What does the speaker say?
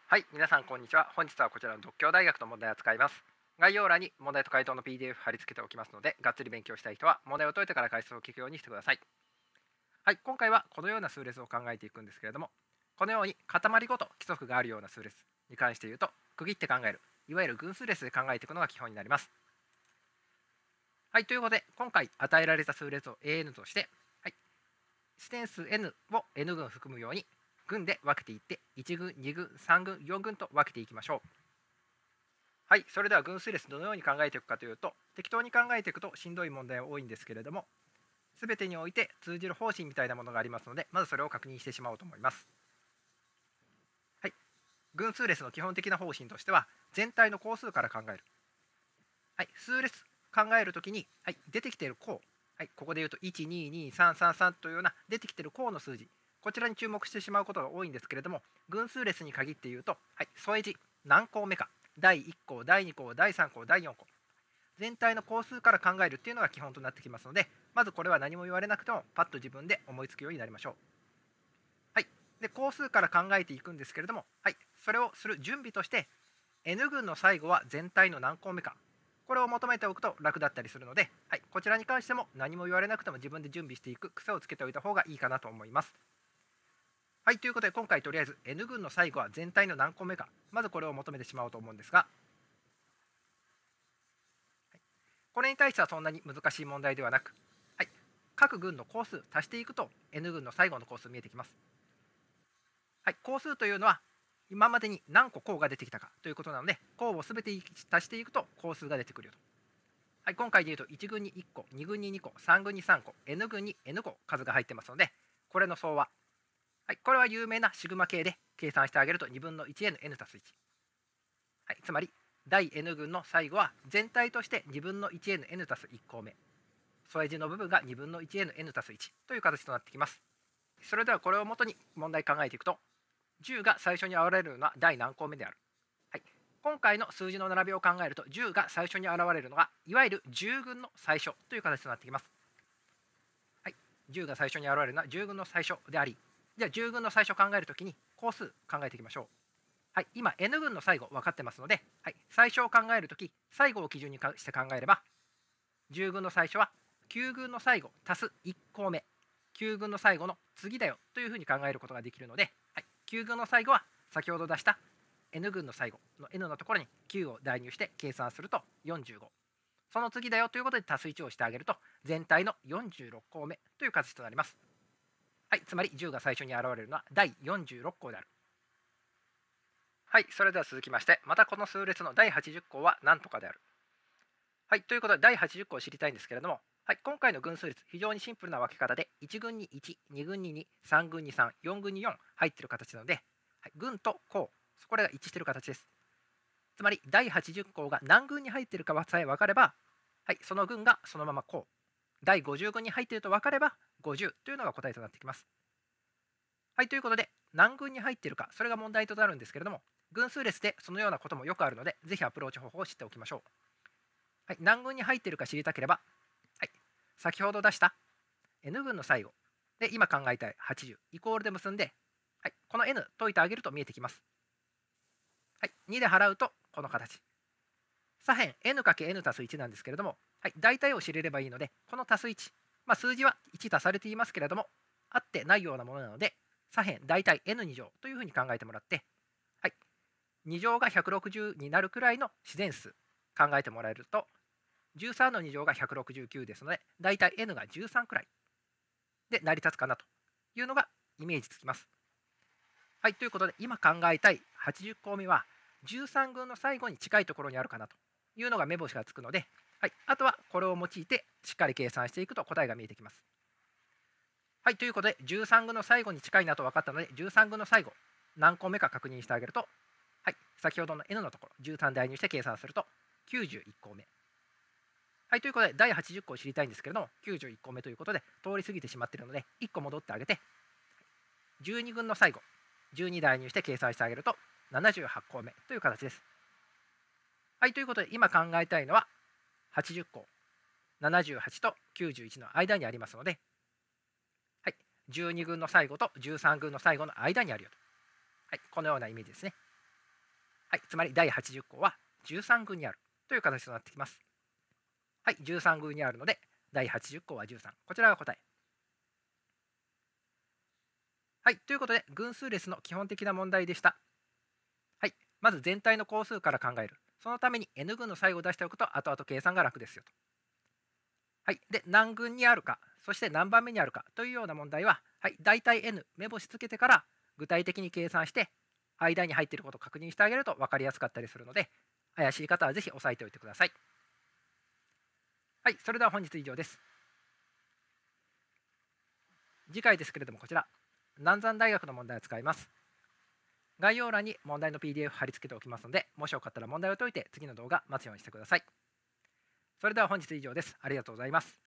はい、皆さんこんにちは。本日はこちらの独協大学の問題を扱います。概要欄に問題と回答の PDF 貼り付けておきますので、がっつり勉強したい人は問題を解いてから解説を聞くようにしてください。はい、今回はこのような数列を考えていくんですけれども、このように塊ごと規則があるような数列に関して言うと、区切って考える、いわゆる群数列で考えていくのが基本になります。はい、ということで、今回与えられた数列を AN として、はい、視点数 N を N 群含むように群で分けていって、1群、2群、3群、4群と分けていきましょう。はい、それでは群数列どのように考えていくかというと、適当に考えていくとしんどい問題は多いんですけれども、全てにおいて通じる方針みたいなものがありますので、まずそれを確認してしまおうと思います。はい、群数列の基本的な方針としては、全体の項数から考える。はい、数列考えるときに、はい、出てきている項、はい、ここで言うと1223333というような出てきている項の数字、こちらに注目してしまうことが多いんですけれども、群数列に限って言うと、はい、添え字何項目か、第1項、第2項、第3項、第4項、全体の項数から考えるっていうのが基本となってきますので、まずこれは何も言われなくてもパッと自分で思いつくようになりましょう。はい、で項数から考えていくんですけれども、はい、それをする準備として N 群の最後は全体の何項目か、これを求めておくと楽だったりするので、はい、こちらに関しても何も言われなくても自分で準備していく癖をつけておいた方がいいかなと思います。はい、ということで今回とりあえず N 群の最後は全体の何項目か、まずこれを求めてしまおうと思うんですが、これに対してはそんなに難しい問題ではなく、はい、各群の項数足していくと N 群の最後の項数見えてきます。はい、項数というのは今までに何個項が出てきたかということなので、項を全て足していくと項数が出てくるよと。はい、今回でいうと1群に1個、2群に2個、3群に3個、N 群に N 個数が入ってますので、これの総和、はい、これは有名なシグマ形で計算してあげると2分の 1N 足す1、はい、つまり第 N 群の最後は全体として2分の 1N 足す1項目、添え字の部分が2分の 1N 足す1という形となってきます。それではこれをもとに問題考えていくと、10が最初に現れるのは第何項目である。はい、今回の数字の並びを考えると10が最初に現れるのがいわゆる10群の最初という形となってきます。はい、10が最初に現れるのは10群の最初であり、じゃあ10群の最初を考えるときに項数考えていきましょう。はい、今 N 群の最後分かってますので、はい、最初を考えるとき最後を基準にして考えれば、10群の最初は9群の最後足す1項目、9群の最後の次だよというふうに考えることができるので、はい、9群の最後は先ほど出した N 群の最後の N のところに9を代入して計算すると45、その次だよということで足す1をしてあげると全体の46項目という形となります。はい、つまり10が最初に現れるのは第46項である。はい、それでは続きまして、またこの数列の第80項は何とかである。はい、ということで第80項を知りたいんですけれども、はい、今回の群数列非常にシンプルな分け方で1群に1、2群に2、3群に3、4群に4入っている形なので、はい、群と項、これが一致している形です。つまり第80項が何群に入っているかさえ分かれば、はい、その群がそのまま項、第50群に入っていると分かれば50というのが答えとなってきます。はい、ということで何群に入っているか、それが問題となるんですけれども、群数列でそのようなこともよくあるので、ぜひアプローチ方法を知っておきましょう。はい、何群に入っているか知りたければ、はい、先ほど出した N 群の最後で今考えたい80イコールで結んで、はい、この N 解いてあげると見えてきます。はい、2で払うとこの形。左辺 N×N 足す1なんですけれども、はい、大体を知れればいいので、この足す1、数字は1足されていますけれども、合ってないようなものなので、左辺大体 N2 乗というふうに考えてもらって、はい、2乗が160になるくらいの自然数考えてもらえると、13の2乗が169ですので、だいたい N が13くらいで成り立つかなというのがイメージつきます。はい、ということで今考えたい80項目は13群の最後に近いところにあるかなというのが目星がつくので、はい、あとはこれを用いてしっかり計算していくと答えが見えてきます。はい、ということで13群の最後に近いなと分かったので、13群の最後何項目か確認してあげると、はい、先ほどの N のところ13代入して計算すると91項目。はい、ということで第80項を知りたいんですけれども、91項目ということで通り過ぎてしまっているので1個戻ってあげて、12群の最後12代入して計算してあげると78項目という形です。はい、ということで今考えたいのは80項、78と91の間にありますので、はい、12群の最後と13群の最後の間にあるよと、はい、このようなイメージですね。 はい、つまり第80項は13群にあるという形となってきます。はい、13群にあるので第80項は13、こちらが答え。はい、ということで群数列の基本的な問題でした。はい、まず全体の項数から考える。そのために N 群の最後を出しておくと後々計算が楽ですよと。はい、で何群にあるか、そして何番目にあるかというような問題は、はい、大体 N 目星つけてから具体的に計算して間に入っていることを確認してあげると分かりやすかったりするので、怪しい方はぜひ押さえておいてください。はい、それでは本日以上です。次回ですけれども、こちら南山大学の問題を使います。概要欄に問題の PDF 貼り付けておきますので、もしよかったら問題を解いて次の動画待つようにしてください。それでは本日以上です。ありがとうございます。